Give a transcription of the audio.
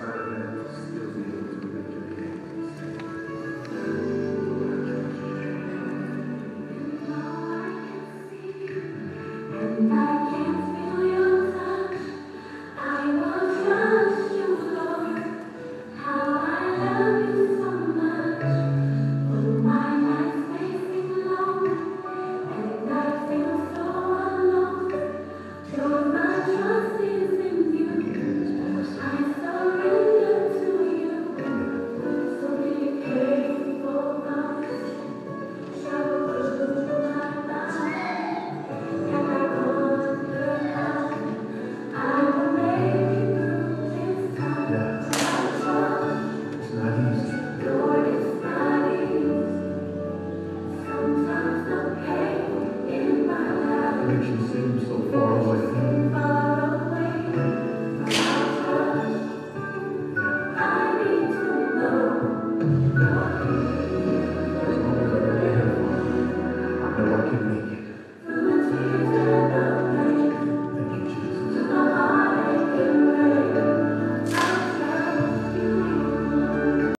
spite of that, to still be able to lift your hands and say, and I can feel your touch. I will trust you, Lord. How I love you so much. When my nights may seem long and I feel so alone, Lord, my trust is in you. I surrender to you. So many painful thoughts travel through my mind, and I wonder how I will make it through this time. it's not easy. Lord, it's not easy. Sometimes the pain in my life It makes you seem so far away. seems far away. But I trust. I need to know you're here. As long as I got a hand, Father, I know I can make it.